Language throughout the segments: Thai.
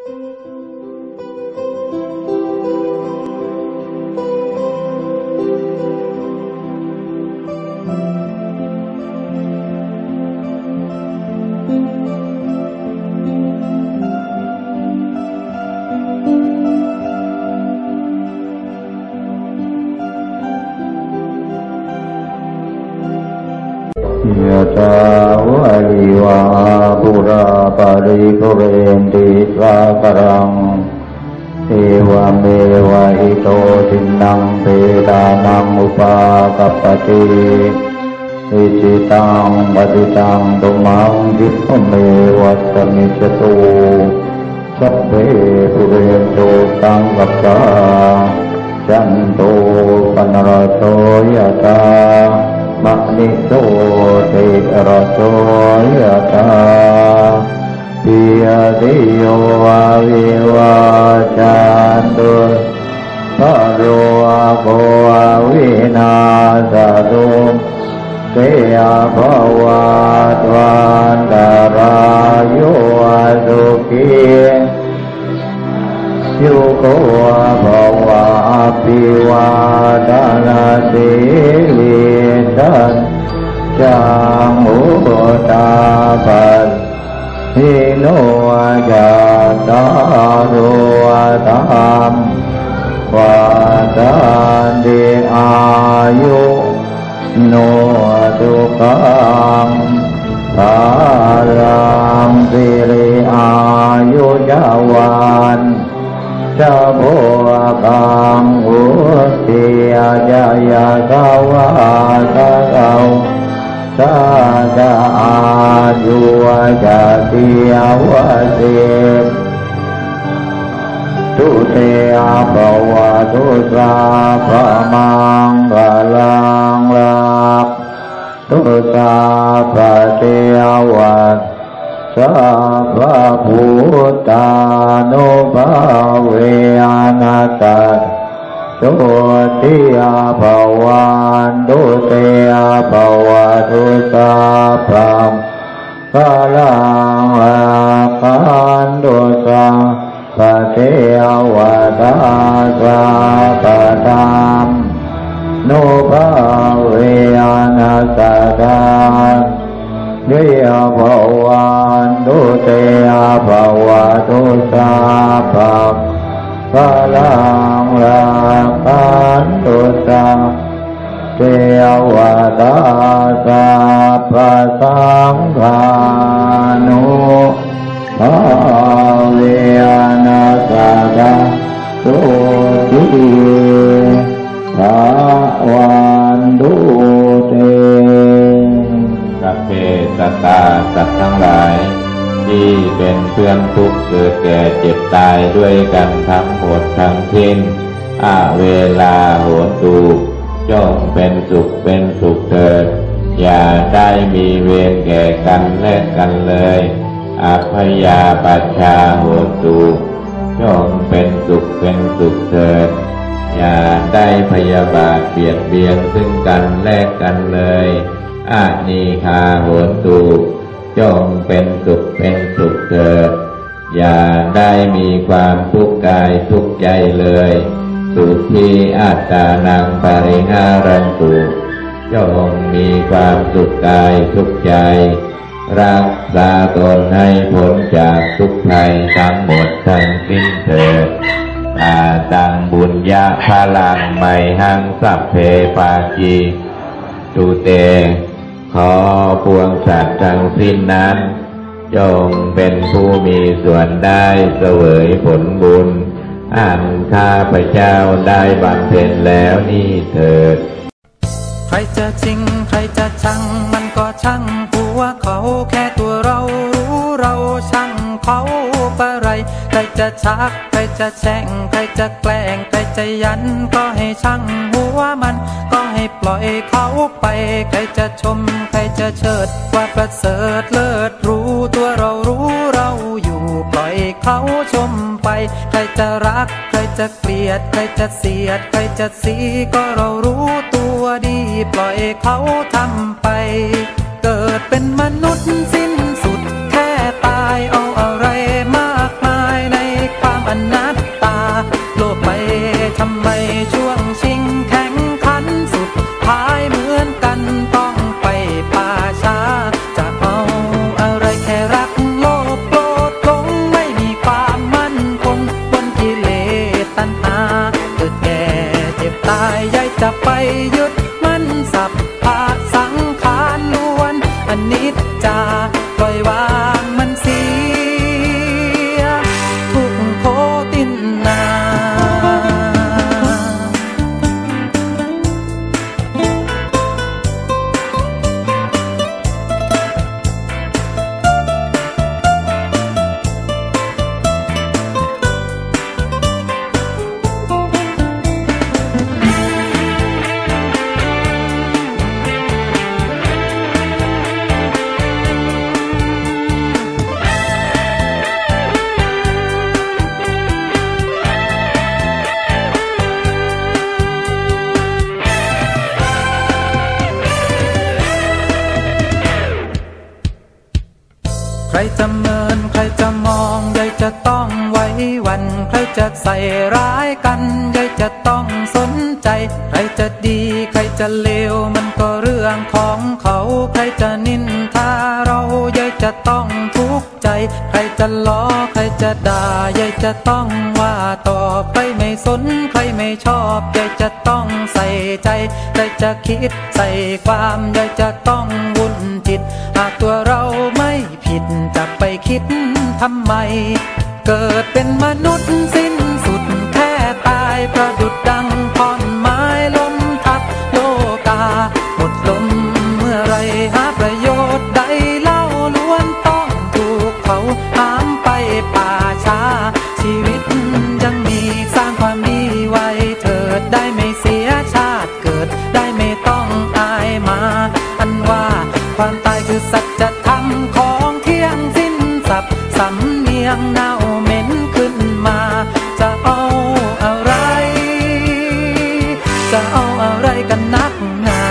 ยะถาวะริวาปุราปาริปุเรนติสาคารังเอวเมวะอิโตทินังเปตานังอุปากัปปติอิจิตังปฏิตังตุมังคิปะเมวัสสมิจตุสัพเพปุเรนโตสังกัปปะจันโตปนรโสยะถามะนิโตติระโสยะถาปิยติโยวาวิวาจันตุปะโรอะโกอะวินาศตุเตภวะตวันตรายโยสุขียุโกภวะอภิวาทนาสิลิสันจังอุตาปัสสิโนจัตตารุธรรมวาทันติอายุโนสุขังภาลังสิริอายุยาวันจะโภคังอุติยาจายาสาวาสะเกาสาจะอายุวะจะติยาวะเสตุเตอะภวะตุสาภะมังคลังลักตุสาภะเทวะสัพพะพุทธานุภาเวอนัตตาโสติอาภวันตุเตอาภวะตุสัพพะคลังลักขันตุสัพพะเทวตาสัพพะธัมนุภาเวอนัตตาเยภวันตุเตอาภวะตุสัพพะคลังลักขันตุสัพเทวตาสัพพะสังฆานุภาเวอนัตตาโสติภาวันตุเตสัพเพสัตตาสัตว์ทั้งหลายที่เป็นเพื่อนทุกข์เกิดแก่เจ็บตายด้วยกันทั้งหมดทั้งสิ้นเวลาโหนตูจงเป็นสุขเถิดอย่าได้มีเวรแก่กันและกันเลยอัพยาปัชชาโหนตูจงเป็นสุขเถิดอย่าได้พยาบาทเบียดเบียนซึ่งกันและกันเลยอานีคาโหนตูจงเป็นสุขเถิดอย่าได้มีความทุกข์กายทุกข์ใจเลยสุขีอัตตานังปริหารันตุจงมีความสุขกายทุกข์ใจรักษาตนให้พ้นจากทุกข์ภัยทั้งหมดทั้งสิ้นเถิดตังบุญญาพลังไมหังสัพเพปาจีตุเตขอพวงสัตว์ทั้งสิ้นนั้นจงเป็นผู้มีส่วนได้เสวยผลบุญอันข้าพเจ้าได้บำเพ็ญแล้วนี่เถิดใครจะจริงใครจะชังมันก็ช่างหัวเขาแค่ตัวเรารู้เราช่างเขาปะไรใครจะชักใครจะแช่งใครจะแกล้งใครจะยันก็ให้ช่างหัวมันก็ให้ปล่อยเขาไปใครจะชมใครจะเชิดว่าประเสริฐเลิศรู้ตัวเรารู้เราอยู่ปล่อยเขาชมไปใครจะรักใครจะเกลียดใครจะเสียดใครจะสีก็เรารู้ตัวดีปล่อยเขาทำไปเกิดเป็นมนุษย์สิ้นสุดแค่ตายเอาอะไรมากมายในจะเมินใครจะมองใยจะต้องไว้วันใครจะใส่ร้ายกันใยจะต้องสนใจใครจะดีใครจะเลวมันก็เรื่องของเขาใครจะนินทาเราใยจะต้องทุกข์ใจใครจะล้อใครจะด่าใยจะต้องว่าตอบใครไม่สนใครไม่ชอบใยจะต้องใส่ใจใครจะคิดใส่ความใยจะต้องวุ่นจิตหากตัวเราไม่ผิดจะไปคิดทำไมเกิดเป็นมนุษย์สิ้นสุดแค่ตายประดุจดังท่อนไม้ล้มทับโลกาหมดลมเมื่อไรหาประโยชน์ใดเล่าล้วนต้องถูกเขาหามไปป่าช้าชีวิตยังมีสร้างความดีไว้เถิดได้ไม่เสียชาติเกิดได้ไม่ต้องอายมาอันว่าความตายคือสัจธรรมของเที่ยงสิ้นสับสำเนียงเน่าเหม็นขึ้นมาจะเอาอะไรจะเอาอะไรกันนักหนา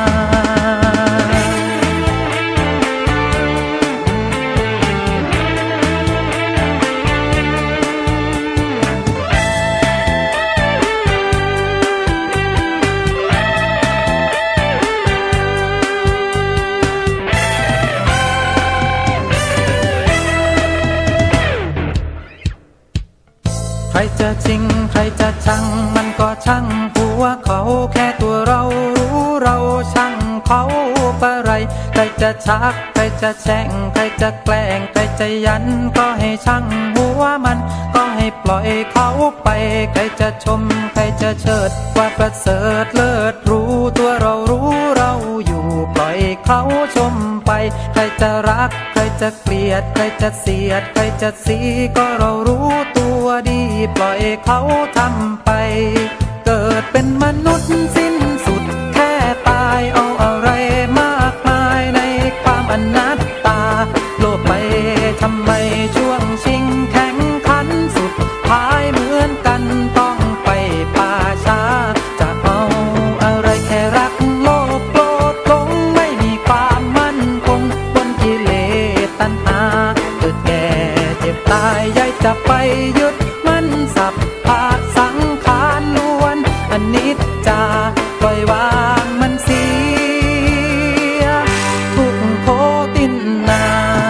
ใครจะจริงใครจะชังมันก็ช่างหัวเขาแค่ตัวเรารู้เราช่างเขาปะไรใครจะชักใครจะแช่งใครจะแกล้งใครจะยันก็ให้ช่างหัวมันก็ให้ปล่อยเขาไปใครจะชมใครจะเชิดว่าประเสริฐเลิศรู้ตัวเรารู้เราอยู่ปล่อยเขาชมไปใครจะรักใครจะเกลียดใครจะเสียดใครจะสีก็เรารู้ตัวดีปล่อยเขาทำไปเกิดเป็นมนุษย์สิ้นสุดแค่ตายเอาอะไรมากมายในความอนัตตาโลภไปทำไมช่วงชิงแข่งขันสุดท้ายเหมือนกันต้องไปป่าช้าจะเอาอะไรแค่รักโลภโกรธหลงไม่มีความมั่นคงบนกิเลสตัณหาเกิดแก่เจ็บตายใยจะไปยึดมันสับพาสังขารล้วนอนิจจาปล่อยวางมันเสียทุกโคตินนา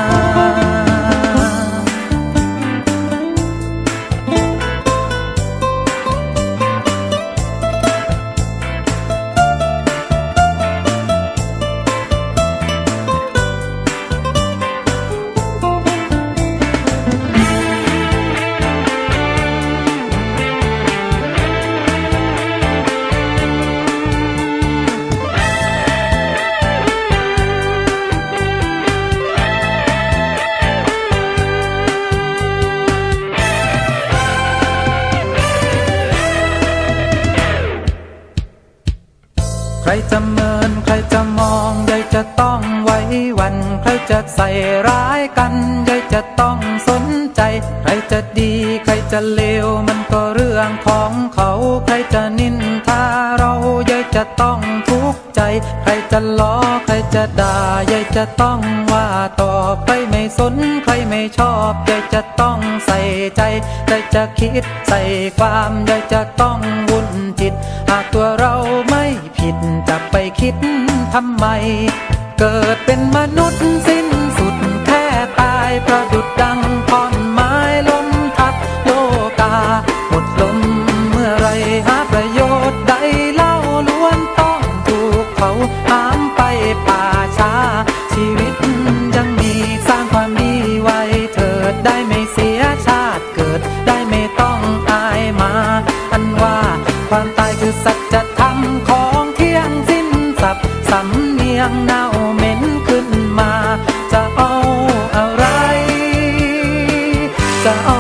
ใครจะเมินใครจะมองใยจะต้องไว้วันใครจะใส่ร้ายกันใยจะต้องสนใจใครจะดีใครจะเลวมันก็เรื่องของเขาใครจะนินทาเราใยจะต้องทุกข์ใจใครจะล้อใครจะด่าใยจะต้องว่าตอบใครไม่สนใครไม่ชอบใยจะต้องใส่ใจใครจะคิดใส่ความใยจะต้องวุ่นจิตหากตัวเราไม่ผิดจะไปคิดทำไมเกิดเป็นมนุษย์สิ้นสุดแค่ตายประดุจดังท่อนไม้ล้มทับโลกาหมดลมเมื่อไรหาประโยชน์ใดเล่าล้วนต้องถูกเขาหามไปป่าช้าชีวิตยังมีสร้างความดีไว้เถิดได้ไม่เสียชาติเกิดได้ไม่ต้องอายมาอันว่าความตายคือสัจธรรมของเที่ยงสิ้นสับสำเนียงเน่าเหม็นขึ้นมาจะเอาอะไรจะเอา